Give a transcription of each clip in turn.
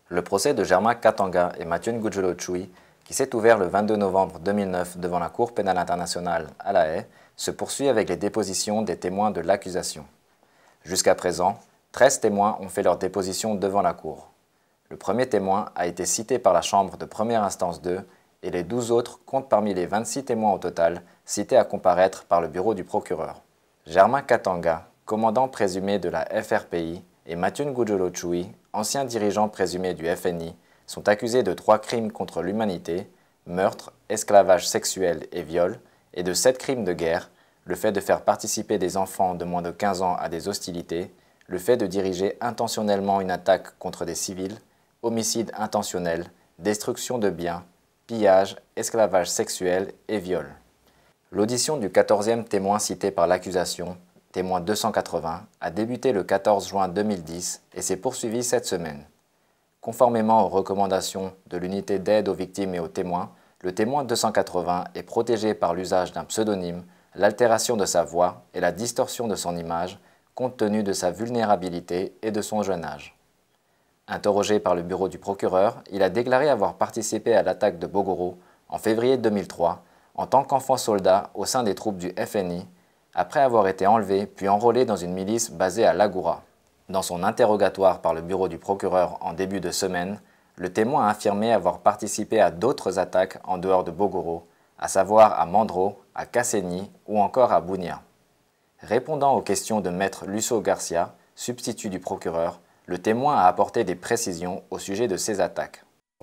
Le procès de Germain Katanga et Mathieu Ngudjolo Tchoui, qui s'est ouvert le 22 novembre 2009 devant la Cour pénale internationale à La Haye, se poursuit avec les dépositions des témoins de l'accusation. Jusqu'à présent, 13 témoins ont fait leur déposition devant la Cour. Le premier témoin a été cité par la Chambre de première instance 2 et les 12 autres comptent parmi les 26 témoins au total cités à comparaître par le bureau du procureur. Germain Katanga, commandant présumé de la FRPI, et Mathieu Ngudjolo Tchoui, ancien dirigeant présumé du FNI, sont accusés de 3 crimes contre l'humanité, meurtre, esclavage sexuel et viol, et de 7 crimes de guerre, le fait de faire participer des enfants de moins de 15 ans à des hostilités, le fait de diriger intentionnellement une attaque contre des civils, homicide intentionnel, destruction de biens, pillage, esclavage sexuel et viol. L'audition du 14e témoin cité par l'accusation, témoin 280, a débuté le 14 juin 2010 et s'est poursuivie cette semaine. Conformément aux recommandations de l'unité d'aide aux victimes et aux témoins, le témoin 280 est protégé par l'usage d'un pseudonyme, l'altération de sa voix et la distorsion de son image, compte tenu de sa vulnérabilité et de son jeune âge. Interrogé par le bureau du procureur, il a déclaré avoir participé à l'attaque de Bogoro en février 2003 en tant qu'enfant soldat au sein des troupes du FNI, après avoir été enlevé puis enrôlé dans une milice basée à Lagoura. Dans son interrogatoire par le bureau du procureur en début de semaine, le témoin a affirmé avoir participé à d'autres attaques en dehors de Bogoro, à savoir à Mandro, à Kasséni ou encore à Bunia. Répondant aux questions de maître Lusso Garcia, substitut du procureur, le témoin a apporté des précisions au sujet de ces attaques.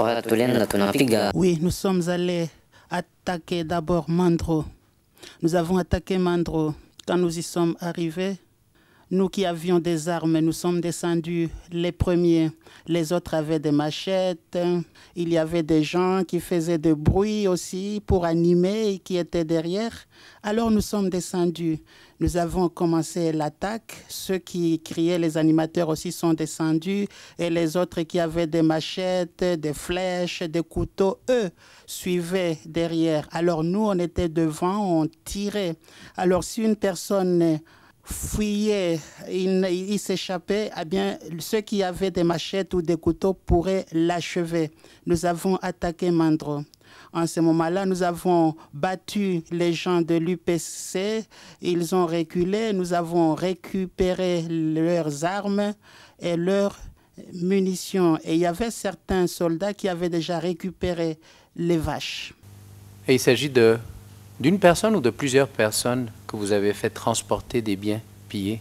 Oui, nous sommes allés attaquer d'abord Mandro. Nous avons attaqué Mandro. Quand nous y sommes arrivés, nous qui avions des armes, nous sommes descendus les premiers. Les autres avaient des machettes. Il y avait des gens qui faisaient du bruit aussi pour animer et qui étaient derrière. Alors nous sommes descendus. Nous avons commencé l'attaque. Ceux qui criaient, les animateurs aussi sont descendus. Et les autres qui avaient des machettes, des flèches, des couteaux, eux suivaient derrière. Alors nous, on était devant, on tirait. Alors si une personne fuyait, il s'échappait, eh bien, ceux qui avaient des machettes ou des couteaux pourraient l'achever. Nous avons attaqué Mandro. En ce moment-là, nous avons battu les gens de l'UPC. Ils ont reculé. Nous avons récupéré leurs armes et leurs munitions. Et il y avait certains soldats qui avaient déjà récupéré les vaches. Et il s'agit d'une personne ou de plusieurs personnes que vous avez fait transporter des biens pillés?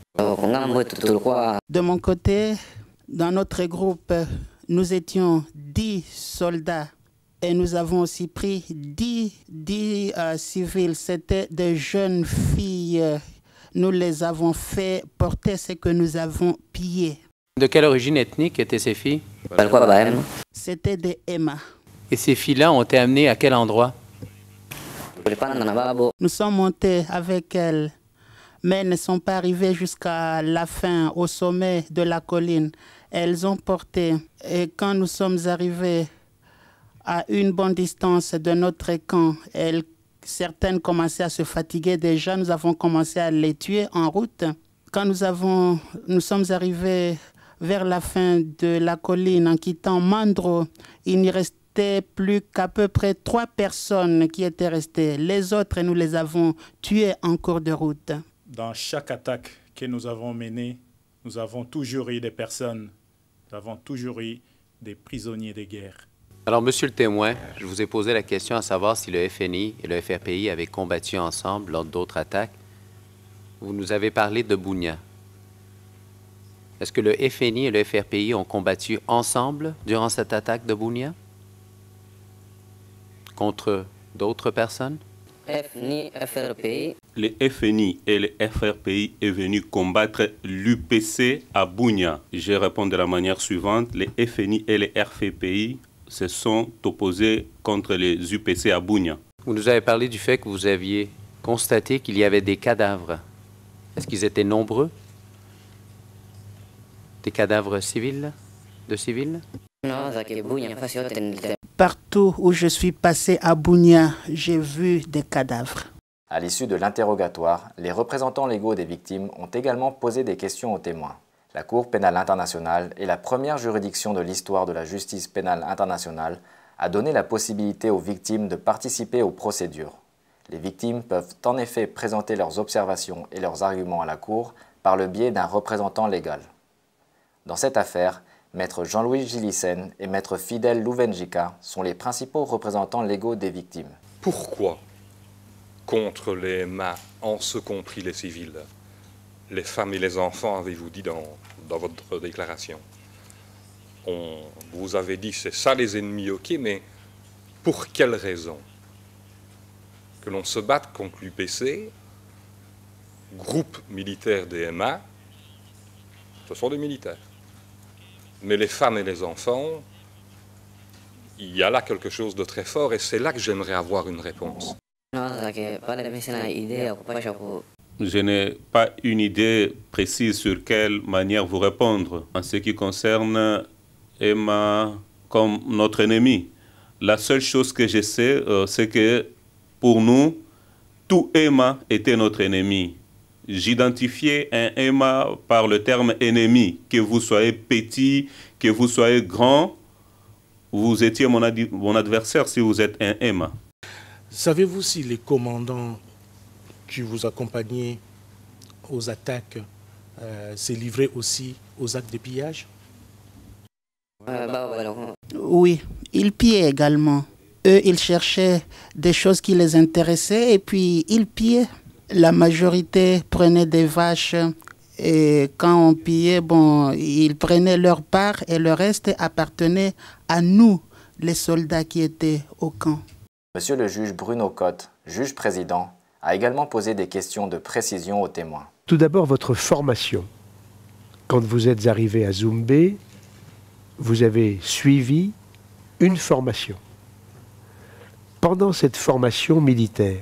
De mon côté, dans notre groupe, nous étions 10 soldats et nous avons aussi pris 10 civils. C'était des jeunes filles. Nous les avons fait porter ce que nous avons pillé. De quelle origine ethnique étaient ces filles? C'était des Emma. Et ces filles-là ont été amenées à quel endroit? Nous sommes montés avec elles, mais elles ne sont pas arrivées jusqu'à la fin, au sommet de la colline. Elles ont porté. Et quand nous sommes arrivés à une bonne distance de notre camp, certaines commençaient à se fatiguer déjà. Nous avons commencé à les tuer en route. Quand nous sommes arrivés vers la fin de la colline, en quittant Mandro, il n'y restait plus qu'à peu près 3 personnes qui étaient restées. Les autres, nous les avons tués en cours de route. Dans chaque attaque que nous avons menée, nous avons toujours eu des personnes, nous avons toujours eu des prisonniers de guerre. Alors, monsieur le témoin, je vous ai posé la question à savoir si le FNI et le FRPI avaient combattu ensemble lors d'autres attaques. Vous nous avez parlé de Bunia. Est-ce que le FNI et le FRPI ont combattu ensemble durant cette attaque de Bunia? Contre d'autres personnes? Le FNI et le FRPI est venu combattre l'UPC à Bunia. Je réponds de la manière suivante. Les FNI et les RFPI se sont opposés contre les UPC à Bunia. Vous nous avez parlé du fait que vous aviez constaté qu'il y avait des cadavres. Est-ce qu'ils étaient nombreux? Des cadavres civils, de civils? Partout où je suis passé à Bunia, j'ai vu des cadavres. À l'issue de l'interrogatoire, les représentants légaux des victimes ont également posé des questions aux témoins. La Cour pénale internationale est la première juridiction de l'histoire de la justice pénale internationale à donner la possibilité aux victimes de participer aux procédures. Les victimes peuvent en effet présenter leurs observations et leurs arguments à la Cour par le biais d'un représentant légal. Dans cette affaire, Maître Jean-Louis Gilissen et Maître Fidel Louvenjica sont les principaux représentants légaux des victimes. Pourquoi contre les MA, en ce compris les civils, les femmes et les enfants, avez-vous dit dans votre déclaration? Vous avez dit c'est ça les ennemis, ok, mais pour quelle raison? Que l'on se batte contre l'UPC, groupe militaire des MA, ce sont des militaires. Mais les femmes et les enfants, il y a là quelque chose de très fort et c'est là que j'aimerais avoir une réponse. Je n'ai pas une idée précise sur quelle manière vous répondre en ce qui concerne Emma comme notre ennemi. La seule chose que je sais, c'est que pour nous, tout Emma était notre ennemi. J'identifiais un Emma par le terme ennemi. Que vous soyez petit, que vous soyez grand, vous étiez mon adversaire si vous êtes un Emma. Savez-vous si les commandants qui vous accompagnaient aux attaques s'est livré aussi aux actes de pillage? Oui, ils pillaient également. Eux, ils cherchaient des choses qui les intéressaient et puis ils pillaient. La majorité prenait des vaches et quand on pillait, bon, ils prenaient leur part et le reste appartenait à nous, les soldats qui étaient au camp. Monsieur le juge Bruno Cotte, juge président, a également posé des questions de précision aux témoins. Tout d'abord, votre formation. Quand vous êtes arrivé à Zoumbé, vous avez suivi une formation. Pendant cette formation militaire,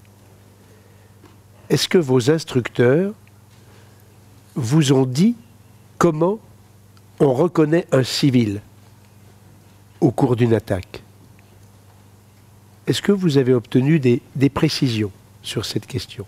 est-ce que vos instructeurs vous ont dit comment on reconnaît un civil au cours d'une attaque? Est-ce que vous avez obtenu des précisions sur cette question?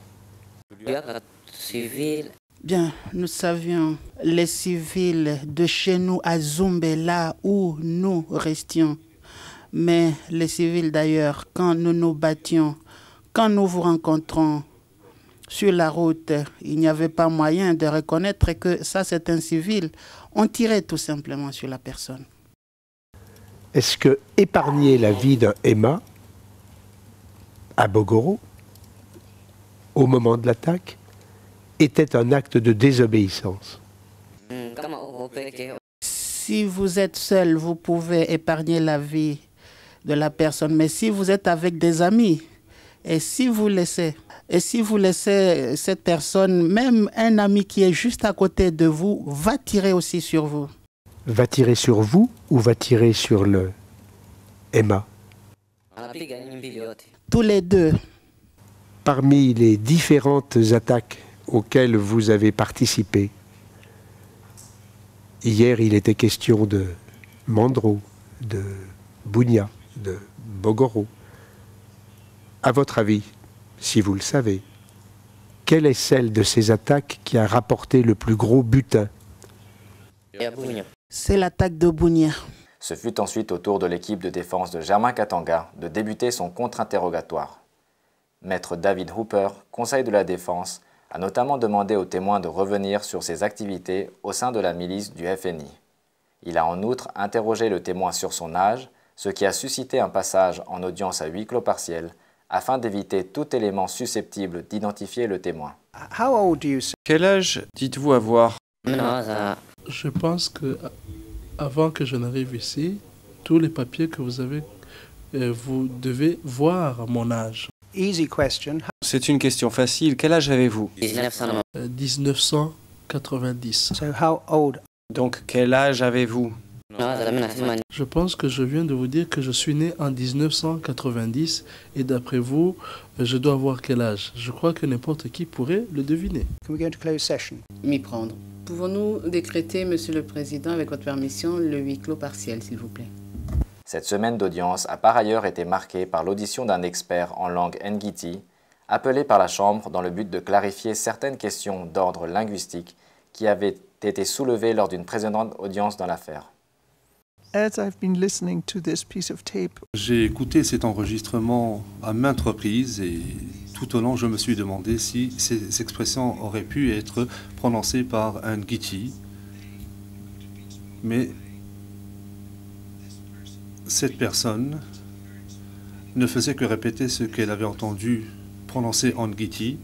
Bien, nous savions les civils de chez nous à Zoumbé, là où nous restions. Mais les civils d'ailleurs, quand nous nous battions, quand nous vous rencontrons sur la route, il n'y avait pas moyen de reconnaître que ça c'est un civil. On tirait tout simplement sur la personne. Est-ce que épargner la vie d'un Emma à Bogoro, au moment de l'attaque, était un acte de désobéissance? Si vous êtes seul, vous pouvez épargner la vie de la personne. Mais si vous êtes avec des amis, et si vous laissez cette personne, même un ami qui est juste à côté de vous, va tirer aussi sur vous. Va tirer sur vous ou va tirer sur le Emma? Tous les deux. Parmi les différentes attaques auxquelles vous avez participé, hier il était question de Mandro, de Bunia, de Bogoro. À votre avis, si vous le savez, quelle est celle de ces attaques qui a rapporté le plus gros butin? C'est l'attaque de Bunia. Ce fut ensuite au tour de l'équipe de défense de Germain Katanga de débuter son contre-interrogatoire. Maître David Hooper, conseil de la défense, a notamment demandé aux témoins de revenir sur ses activités au sein de la milice du FNI. Il a en outre interrogé le témoin sur son âge, ce qui a suscité un passage en audience à huis clos partiel, afin d'éviter tout élément susceptible d'identifier le témoin. Quel âge dites-vous avoir? Je pense que avant que je n'arrive ici, tous les papiers que vous avez, vous devez voir mon âge. C'est une question facile. Quel âge avez-vous? 1990. Donc, quel âge avez-vous? Je pense que je viens de vous dire que je suis né en 1990 et d'après vous, je dois avoir quel âge? Je crois que n'importe qui pourrait le deviner. M'y prendre. Pouvons-nous décréter, Monsieur le Président, avec votre permission, le huis clos partiel, s'il vous plaît? Cette semaine d'audience a par ailleurs été marquée par l'audition d'un expert en langue Ngiti, appelé par la Chambre dans le but de clarifier certaines questions d'ordre linguistique qui avaient été soulevées lors d'une précédente audience dans l'affaire. J'ai écouté cet enregistrement à maintes reprises et tout au long, je me suis demandé si ces expressions auraient pu être prononcées par un Ngiti. Mais cette personne ne faisait que répéter ce qu'elle avait entendu prononcer en Ngiti.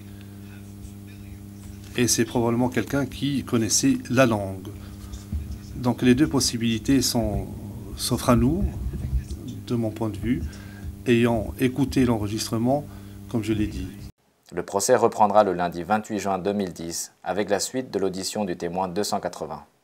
Et c'est probablement quelqu'un qui connaissait la langue. Donc les deux possibilités s'offrent à nous, de mon point de vue, ayant écouté l'enregistrement, comme je l'ai dit. Le procès reprendra le lundi 28 juin 2010 avec la suite de l'audition du témoin 280.